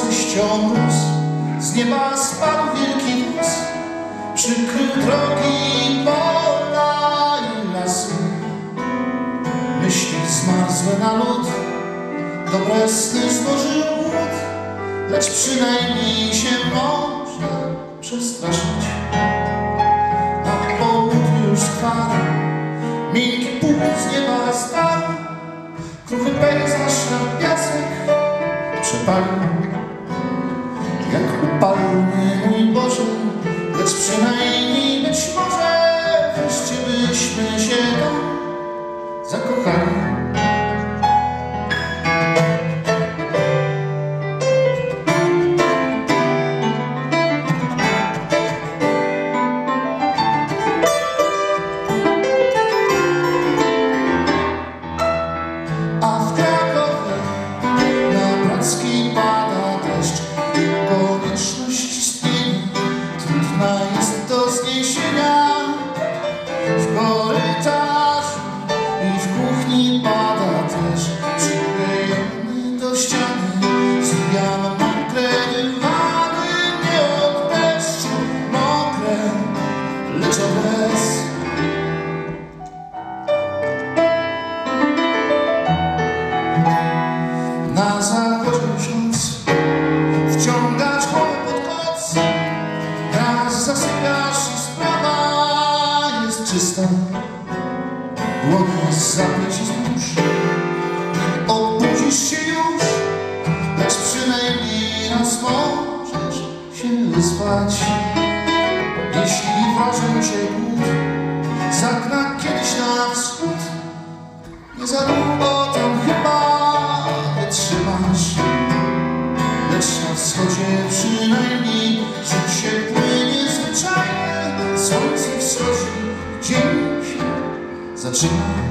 nocy ściął mróz, z nieba spadł wielki wóz, przykrył drogi, pola i lasy. Myśli zmarzłe na lód, dobre sny złożył głód, lecz przynajmniej się można przestraszyć. Na południu już skwar, miękki pług z nieba spadł, kruchy pejzaż na piasek przepalił. Jak upalił mnie, mój Boże, lecz przynajmniej być może wreszcie byśmy się tam zakochali. A w Krakowie na Brackiej pada deszcz i konieczność istnienia trudna jest do zniesienia. W korytarzu i w kuchni pada też, przyklejony do ściany, zwijam mokre dywany, nie od deszczu, mokre, lecz od łez. Na zachodzie ksiądz wciągać głowę pod koc, raz zasypiasz i sprawa jest czysta. Dłonie zapleci zbóż, nie obudzisz się już, lecz przynajmniej raz możesz się wyspać. Jeśli wrażę cię głód, zagna kiedyś na wschód, nie za długo tam chyba wytrzymasz, lecz na wschodzie przynajmniej życie płynie zwyczajnie. Słońce wschodzi, dzień się zaczyna.